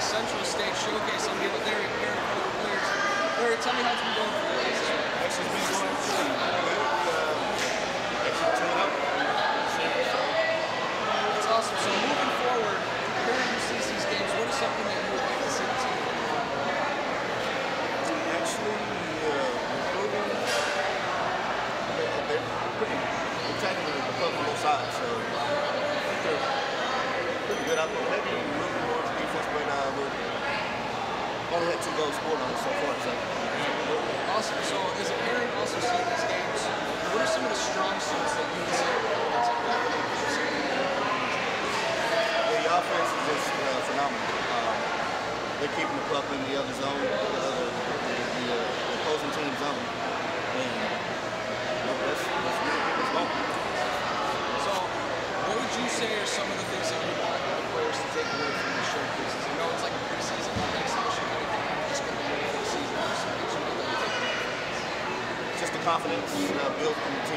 Central State Showcase. I'm here with Larry Parent, one of the players. Larry, tell me how it's been going for you guys. Actually, it's been going pretty good. Actually, turning up. That's awesome. So moving forward, preparing to see these games, what is something that you would like to see the team do? Actually, improving. They're pretty attacking the club on both sides, so I think they're pretty good out there. Maybe a little bit more defense, but we've only had 2 goals scored on us so far. So. Awesome. So as a parent also seeing these games, what are some of the strong suits that you see? The offense is just phenomenal. They're keeping the puck in the other zone, the opposing team zone, and that's really keeping us going. So, what would you say are some of the things that you want the players to take away from these showcases? I know it's like a preseason exhibition, just going to be ready for the season. What are some things you want them to take away? Just the confidence built in the team.